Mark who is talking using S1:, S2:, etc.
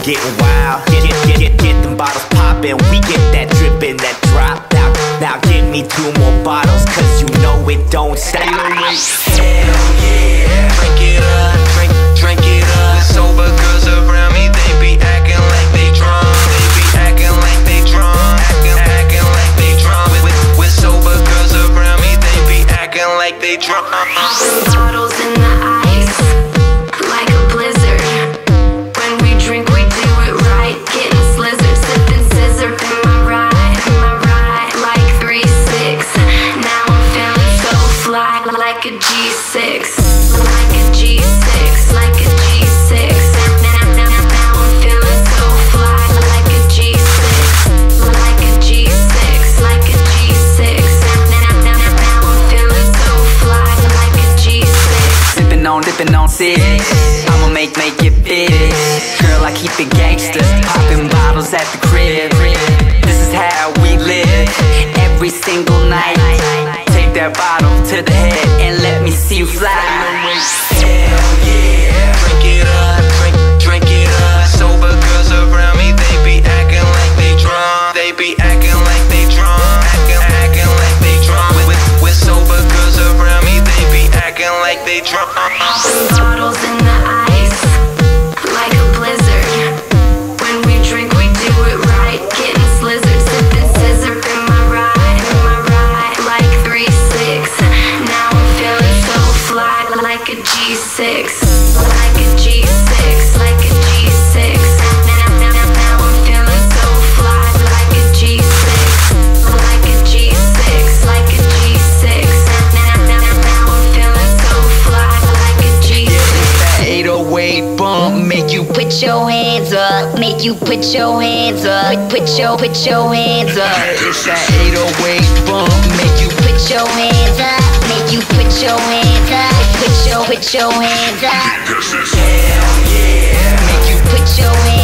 S1: getting wild. Get them bottles poppin'. We get that drippin', that drop. Now give me 2 more bottles, cause you know it don't stop.
S2: Hell yeah, drink it up, drink it up. Sober girls around me, they be acting like they drunk. They be acting like they drunk, acting like they drunk. With sober girls around me, they be acting like they drunk.
S3: Bottles in the ice, like a blizzard. When we drink, we do it right. Getting slizzard, sipping scissor in my ride, like 3-6. Now I'm feeling so fly, like a G6, like a G6, like a G6. Now I'm feeling so fly, like a G6, like a G6, like a G6. Now I'm feeling so fly, like a G6.
S4: Sippin' on 6. I'ma make it big. Girl, I keep it gangsta. Poppin' bottles at the crib. This is how we live every single night. Take that bottle to the head and let me see you fly.
S2: Hell yeah, drink it up, drink it up. Sober girls around me, they be acting like they drunk. They be acting like they drunk, acting like they drunk. With sober girls around me, they be acting like they drunk.
S3: Bottles in the ice, like a blizzard. When we drink, we do it right. Getting slizzard, sipping scissor in my ride, like 3-6. Now I'm feeling so fly, like a G6, like a G6, like a G6. Now I'm feeling so fly, like a G6, like a G6, like a G6. Now I'm feeling so fly, like a G6.
S4: 808 bump, make you
S5: Put your hands up, make you put your hands up, put your hands up.
S4: It's that 808 bump, make you
S5: Put your hands up, make you put your hands up, put your hands up.
S2: Hell yeah,
S5: Make you put your hands